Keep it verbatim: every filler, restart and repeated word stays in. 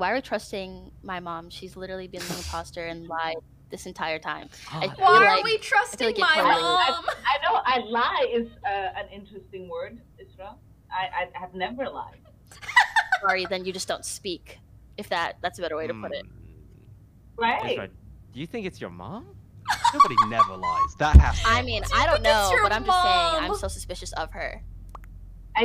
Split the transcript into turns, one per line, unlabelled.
Why are we trusting my mom? She's literally been the imposter and lied this entire time. I feel
Why
like,
are we trusting
like
my
totally...
mom?
I, I know I lie is uh, an interesting word, Isra. I, I have never lied.
Sorry, then you just don't speak. If that that's a better way to put it.
Right.
Isra, do you think it's your mom? Nobody never lies. That has to
I mean, I don't
think it's
know,
your
but I'm just saying
mom?
I'm so suspicious of her.